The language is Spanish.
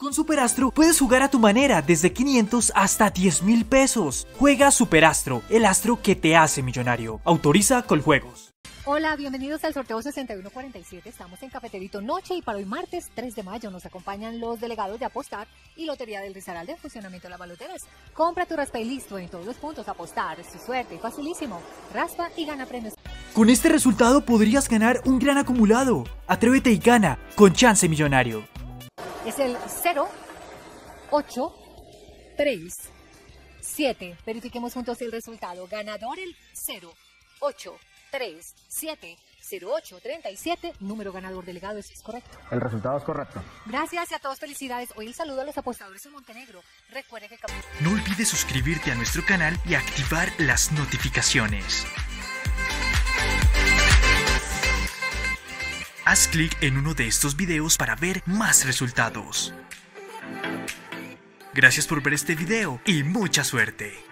Con Superastro puedes jugar a tu manera desde 500 hasta 10.000 pesos. Juega Superastro, el astro que te hace millonario. Autoriza Coljuegos. Hola, bienvenidos al sorteo 6147. Estamos en Cafeterito Noche y para hoy martes 3 de mayo nos acompañan los delegados de Apostar y Lotería del Risaralda en funcionamiento de las baloteras. Compra tu raspa y listo en todos los puntos. Apostar es tu suerte, facilísimo. Raspa y gana premios. Con este resultado podrías ganar un gran acumulado. Atrévete y gana con Chance Millonario. Es el 0, 8, 3, 7. Verifiquemos juntos el resultado. Ganador el 0, 8, 3, 7, 08, 37. Número ganador delegado, ¿eso es correcto? El resultado es correcto. Gracias y a todos felicidades. Hoy el saludo a los apostadores en Montenegro. Recuerde que... No olvides suscribirte a nuestro canal y activar las notificaciones. Haz clic en uno de estos videos para ver más resultados. Gracias por ver este video y mucha suerte.